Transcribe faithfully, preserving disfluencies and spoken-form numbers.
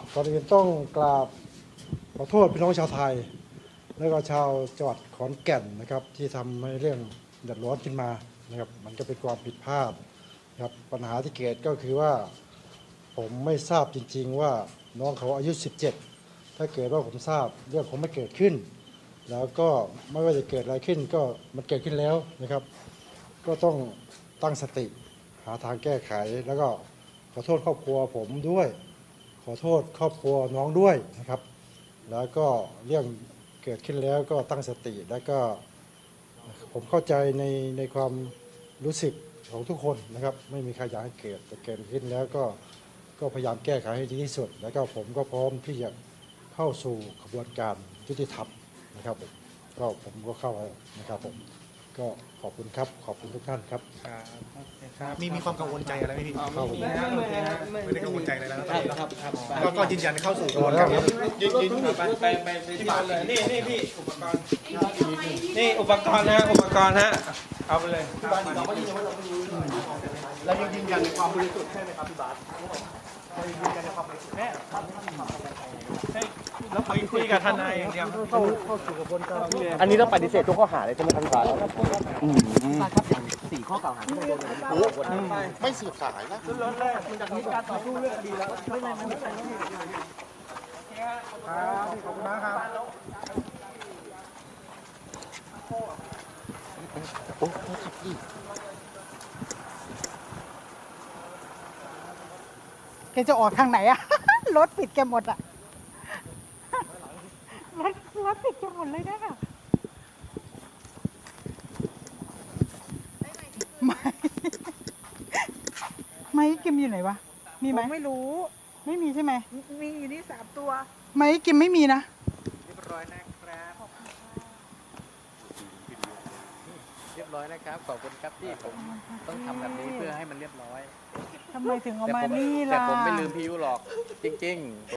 ก่อนอื่นต้องกราบขอโทษพี่น้องชาวไทยและก็ชาวจังหวัดขอนแก่นนะครับที่ทำให้เรื่องเดือดร้อนขึ้นมานะครับมันก็เป็นความผิดพลาดนะครับปัญหาที่เกิดก็คือว่าผมไม่ทราบจริงๆว่าน้องเขาอายุสิบเจ็ดถ้าเกิดว่าผมทราบเรื่องคงไม่เกิดขึ้นแล้วก็ไม่ว่าจะเกิดอะไรขึ้นก็มันเกิดขึ้นแล้วนะครับก็ต้องตั้งสติหาทางแก้ไขแล้วก็ขอโทษครอบครัวผมด้วยขอโทษครอบครัวน้องด้วยนะครับแล้วก็เรื่องเกิดขึ้นแล้วก็ตั้งสติแล้วก็ผมเข้าใจในในความรู้สึกของทุกคนนะครับไม่มีใครอยากให้เกิดแต่เกิดขึ้นแล้วก็ก็พยายามแก้ไขให้ดีที่สุดแล้วก็ผมก็พร้อมที่จะเข้าสู่กระบวนการยุติธรรมนะครับผมก็ผมก็เข้าแล้วนะครับผมก็ขอบคุณครับขอบคุณทุกท่านครับมีมีความกังวลใจอะไรไหมพี่เข้าไปไม่ได้กังวลใจอะไรแล้วครับครับก็ก็ยืนยันเข้าสู่กระบวนการครับยืนยืนไปไปไปที่บ้านเลยนี่นี่พี่อุปกรณ์นี่อุปกรณ์นะอุปกรณ์ฮะเอาไปเลยเรายังยืนยันในความบริสุทธิ์ใช่ไหมครับพี่บาสเรายังยืนยันในความบริสุทธิ์แน่แล้วคุยคุยกับทนายอย่างเดียวเข้าเข้าสู่กระบวนการอันนี้เราปฏิเสธทุกข้อหาเลยใช่ไหมครับพี่บาสครับอย่างสี่ข้อกล่าวหาที่โดนไม่สืบสายนะรถแรกมันจะมีการต่อสู้เรื่องคดีแล้วไม่ไม่ไม่ไม่ครับขอบคุณมากครับโอ้ขับอีกแกจะออกทางไหนอะ รถปิดแกหมดอะรถรถปิดแกหมดเลยนะไม่ไม่กิมอยู่ไหนวะมีไหมไม่รู้ไม่มีใช่ไหมมีอยู่นี่สามตัวไม่กิมไม่มีนะเรียบร้อยนะครับเรียบร้อยนะครับ ขอบคุณครับที่ผมต้องทำแบบนี้เพื่อให้มันเรียบร้อยทำไมถึงเอาแต่มาผมนี่แต่ล่ะผมไม่ลืมพี่ยุหรอกจริง ๆ